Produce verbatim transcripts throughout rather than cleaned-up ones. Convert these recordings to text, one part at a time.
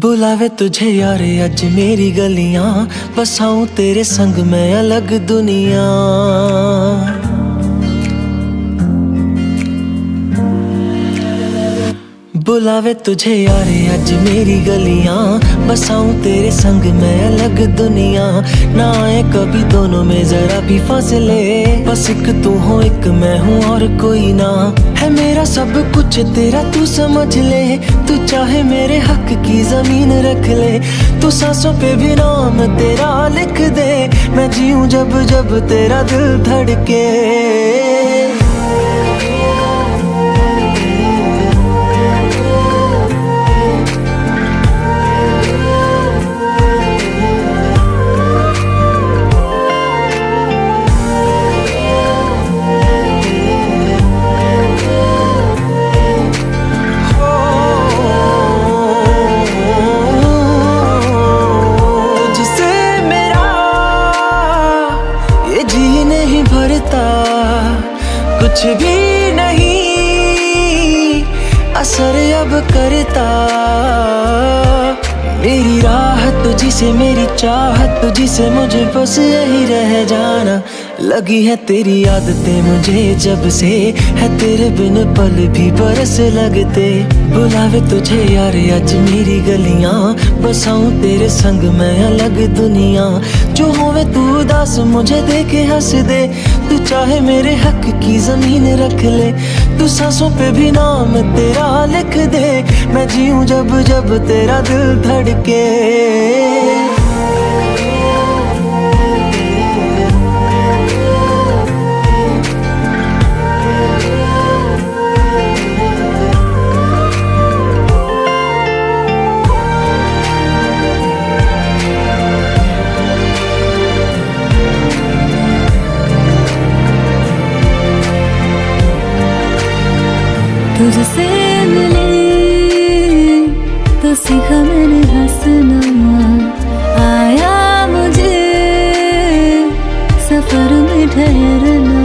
बुलावे तुझे यारे अज मेरी गलियां, बसाऊं तेरे संग मैं अलग दुनिया। बुलावे तुझे यारे अज मेरी गलियां, बसाऊं तेरे संग मैं अलग दुनिया। ना आए कभी दोनों में जरा भी फासले, बस एक तू हो एक मैं हूँ और कोई ना। है मेरा सब कुछ तेरा तू समझ ले, तू चाहे मेरे हक की जमीन रख ले। तू सांसों पे भी नाम तेरा लिख दे, मैं जीऊं जब जब तेरा दिल धड़के। कुछ भी नहीं असर अब करता, मेरी राह तुझी से मेरी चाहत तुझी से, मुझे बस यही रह जाना। लगी है तेरी आदतें मुझे जब से, है तेरे बिन पल भी बरस लगते। बुलावे तुझे यार आज मेरी गलियां, बसाऊं तेरे संग मैं अलग दुनिया। जो होवे तू उदास मुझे देखे हंस दे, तू चाहे मेरे हक की जमीन रख ले। तू सांसों पे भी नाम तेरा लिख दे, मैं जीऊं जब जब तेरा दिल धड़के। तुझसे मिले तो सीखा मैंने हंसना, आया मुझे सफर में ठहरना।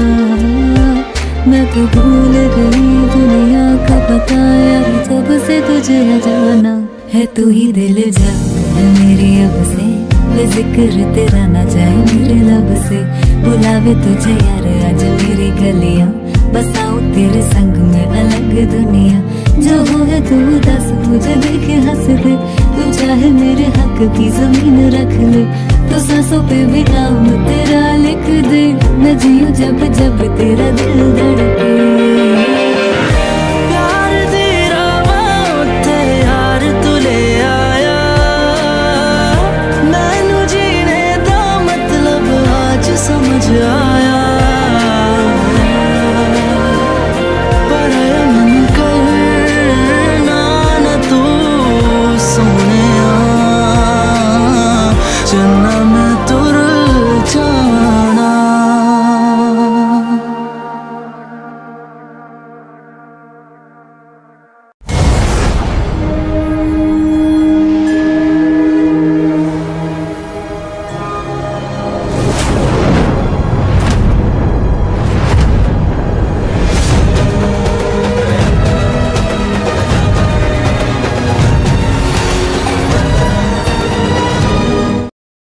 मैं तो भूल गई दुनिया का पता यार, जब से तुझे जाना है। तू ही दिल जा है मेरी अब से, वे जिक्र तेरा ना जाए मेरे लब से। बुलावे तुझे यार आज मेरी गलियां, बसाऊं तेरे संग में अलग दुनिया। जो हो है तू दस मुझे देखे हंस दे, तू चाहे मेरे हक की जमीन रख ले। तो सांसों पे भी नाम तेरा लिख दे, मैं जीऊं जब जब तेरा दिल धड़के।